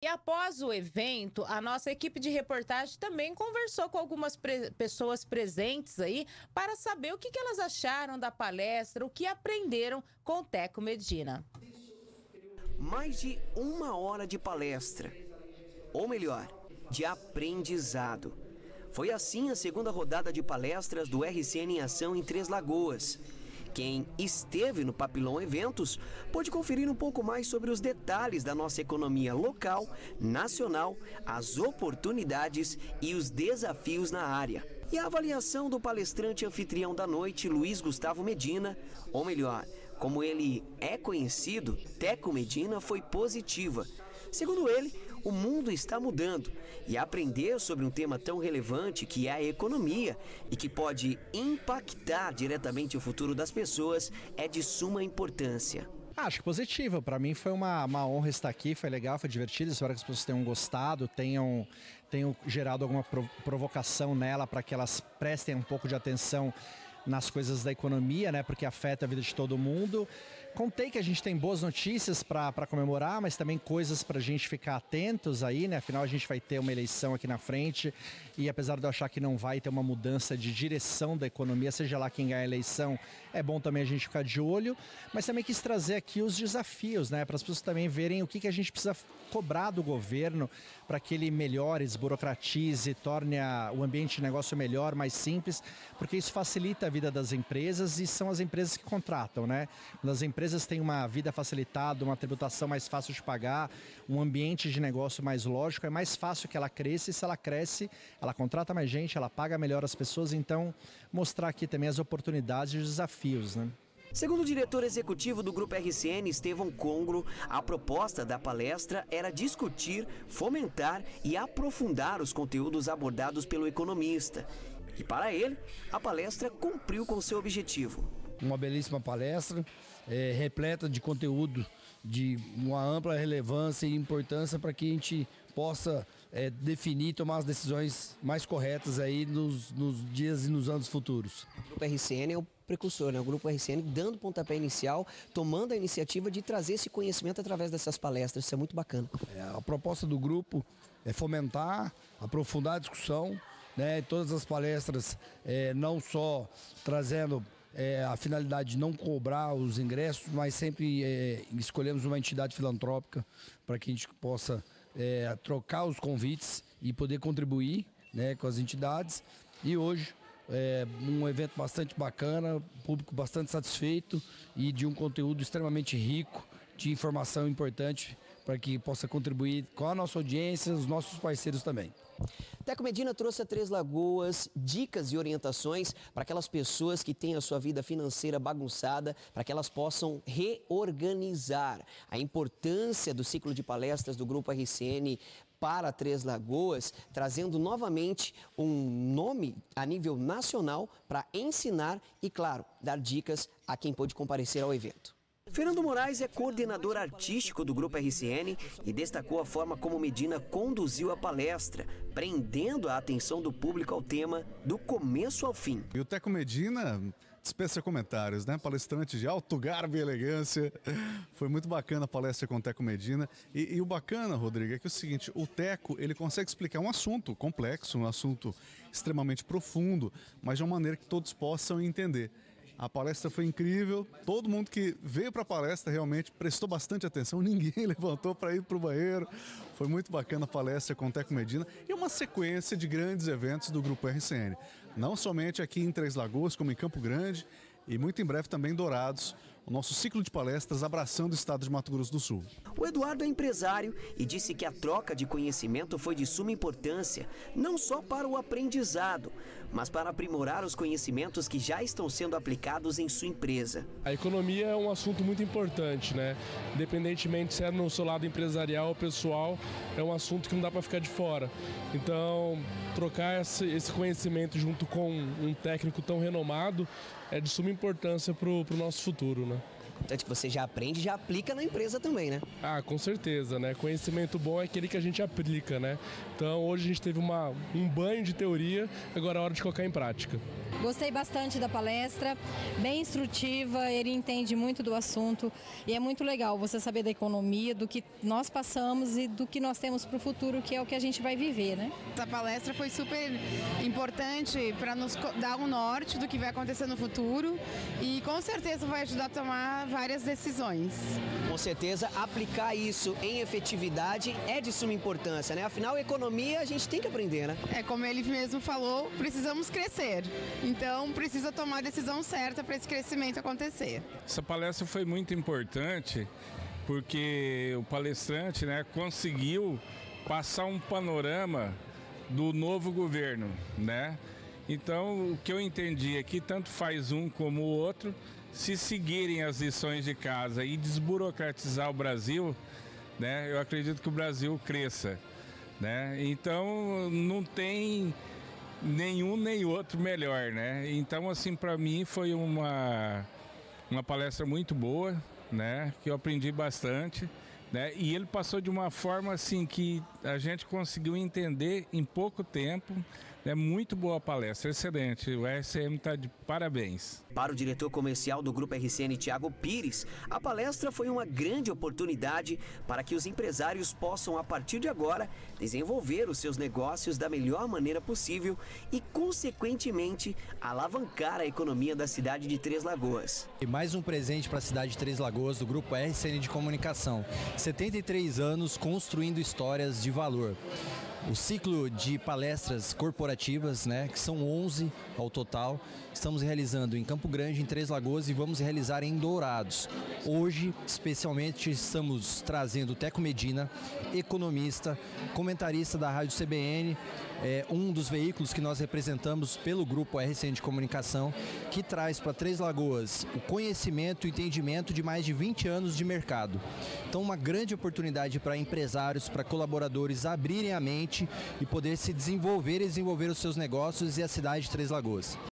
após o evento, a nossa equipe de reportagem também conversou com algumas pessoas presentes aí para saber o que elas acharam da palestra, o que aprenderam com o Teco Medina. Mais de 1 hora de palestra, ou melhor, de aprendizado. Foi assim a segunda rodada de palestras do RCN em Ação em Três Lagoas. Quem esteve no Papillon Eventos pôde conferir um pouco mais sobre os detalhes da nossa economia local, nacional, as oportunidades e os desafios na área. E a avaliação do palestrante anfitrião da noite, Luiz Gustavo Medina, ou melhor, como ele é conhecido, Teco Medina, foi positiva. Segundo ele, o mundo está mudando e aprender sobre um tema tão relevante que é a economia e que pode impactar diretamente o futuro das pessoas é de suma importância. Acho que positivo. Para mim foi uma honra estar aqui, foi legal, foi divertido. Espero que as pessoas tenham gostado, tenham gerado alguma provocação nela para que elas prestem um pouco de atenção nas coisas da economia, né, porque afeta a vida de todo mundo. Contei que a gente tem boas notícias para comemorar, mas também coisas para a gente ficar atentos aí, né? Afinal, a gente vai ter uma eleição aqui na frente e apesar de eu achar que não vai ter uma mudança de direção da economia, seja lá quem ganhar a eleição, é bom também a gente ficar de olho, mas também quis trazer aqui os desafios, né? Para as pessoas também verem o que a gente precisa cobrar do governo para que ele melhore, desburocratize, torne o ambiente de negócio melhor, mais simples, porque isso facilita a vida das empresas e são as empresas que contratam, né? Quando as empresas têm uma vida facilitada, uma tributação mais fácil de pagar, um ambiente de negócio mais lógico, é mais fácil que ela cresça e se ela cresce, ela contrata mais gente, ela paga melhor as pessoas, então mostrar aqui também as oportunidades e os desafios, né? Segundo o diretor executivo do Grupo RCN, Estevão Congro, a proposta da palestra era discutir, fomentar e aprofundar os conteúdos abordados pelo economista. E para ele, a palestra cumpriu com seu objetivo. Uma belíssima palestra, repleta de conteúdo de uma ampla relevância e importância para que a gente possa definir e tomar as decisões mais corretas aí nos dias e nos anos futuros. O Grupo RCN é o precursor, né? O Grupo RCN dando pontapé inicial, tomando a iniciativa de trazer esse conhecimento através dessas palestras, isso é muito bacana. A proposta do grupo é fomentar, aprofundar a discussão, né? Todas as palestras não só trazendo a finalidade de não cobrar os ingressos, mas sempre escolhemos uma entidade filantrópica para que a gente possa trocar os convites e poder contribuir, né, com as entidades. E hoje um evento bastante bacana, público bastante satisfeito e de um conteúdo extremamente rico, de informação importante para que possa contribuir com a nossa audiência, os nossos parceiros também. Teco Medina trouxe a Três Lagoas dicas e orientações para aquelas pessoas que têm a sua vida financeira bagunçada, para que elas possam reorganizar. A importância do ciclo de palestras do Grupo RCN para Três Lagoas, trazendo novamente um nome a nível nacional para ensinar e, claro, dar dicas a quem pôde comparecer ao evento. Fernando Moraes é coordenador artístico do Grupo RCN e destacou a forma como Medina conduziu a palestra, prendendo a atenção do público ao tema do começo ao fim. E o Teco Medina dispensa comentários, né? Palestrante de alto garbo e elegância. Foi muito bacana a palestra com o Teco Medina. E o bacana, Rodrigo, é que é o seguinte, o Teco, ele consegue explicar um assunto complexo, um assunto extremamente profundo, mas de uma maneira que todos possam entender. A palestra foi incrível, todo mundo que veio para a palestra realmente prestou bastante atenção, ninguém levantou para ir para o banheiro. Foi muito bacana a palestra com o Teco Medina e uma sequência de grandes eventos do Grupo RCN. Não somente aqui em Três Lagoas, como em Campo Grande e muito em breve também em Dourados, o nosso ciclo de palestras abraçando o estado de Mato Grosso do Sul. O Eduardo é empresário e disse que a troca de conhecimento foi de suma importância, não só para o aprendizado, mas para aprimorar os conhecimentos que já estão sendo aplicados em sua empresa. A economia é um assunto muito importante, né? Independentemente se é no seu lado empresarial ou pessoal, é um assunto que não dá para ficar de fora. Então, trocar esse conhecimento junto com um técnico tão renomado é de suma importância para o nosso futuro, né? Tanto que você já aprende e já aplica na empresa também, né? Ah, com certeza, né? Conhecimento bom é aquele que a gente aplica, né? Então hoje a gente teve um banho de teoria, agora é hora de colocar em prática. Gostei bastante da palestra, bem instrutiva, ele entende muito do assunto e é muito legal você saber da economia, do que nós passamos e do que nós temos para o futuro, que é o que a gente vai viver, né? Essa palestra foi super importante para nos dar um norte do que vai acontecer no futuro e com certeza vai ajudar a tomar várias decisões. Com certeza, aplicar isso em efetividade é de suma importância, né? Afinal, economia a gente tem que aprender, né? É como ele mesmo falou, precisamos crescer. Então, precisa tomar a decisão certa para esse crescimento acontecer. Essa palestra foi muito importante porque o palestrante, né, conseguiu passar um panorama do novo governo, né? Então, o que eu entendi é que tanto faz um como o outro, se seguirem as lições de casa e desburocratizar o Brasil, né, eu acredito que o Brasil cresça, né? Então, não tem nenhum nem outro melhor, né? Então, assim, para mim foi uma palestra muito boa, né? Que eu aprendi bastante, né? E ele passou de uma forma assim que a gente conseguiu entender em pouco tempo. É muito boa a palestra, excelente. O RCM está de parabéns. Para o diretor comercial do Grupo RCN, Thiago Pires, a palestra foi uma grande oportunidade para que os empresários possam, a partir de agora, desenvolver os seus negócios da melhor maneira possível e, consequentemente, alavancar a economia da cidade de Três Lagoas. E mais um presente para a cidade de Três Lagoas do Grupo RCN de Comunicação. 73 anos construindo histórias de valor. O ciclo de palestras corporativas, né, que são 11 ao total, estamos realizando em Campo Grande, em Três Lagoas e vamos realizar em Dourados. Hoje, especialmente, estamos trazendo o Teco Medina, economista, comentarista da Rádio CBN, um dos veículos que nós representamos pelo Grupo RCN de Comunicação, que traz para Três Lagoas o conhecimento e entendimento de mais de 20 anos de mercado. Então, uma grande oportunidade para empresários, para colaboradores abrirem a mente e poder se desenvolver e desenvolver os seus negócios e a cidade de Três Lagoas.